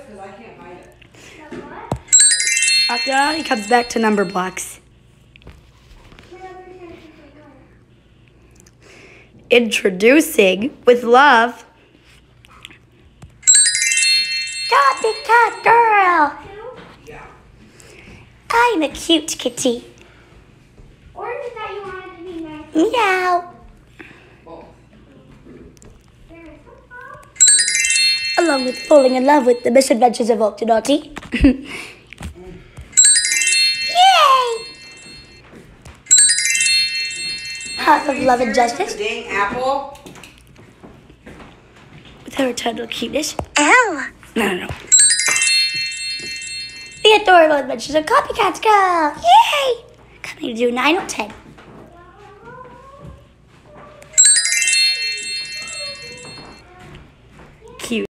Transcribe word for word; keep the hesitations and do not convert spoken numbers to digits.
because I can't find it. After that, he comes back to number blocks. Introducing, with love, Copycat Girl. Yeah. I'm a cute kitty. Or is it that you wanted to be nice? Meow. Both. There is some. Along with falling in love with the misadventures of Octonaughty. Yay! Heart of love and justice. The dang apple. With her eternal cuteness. Ow! No, no, no. The adorable adventures of Copycat Girl. Yay! Coming to do nine or ten.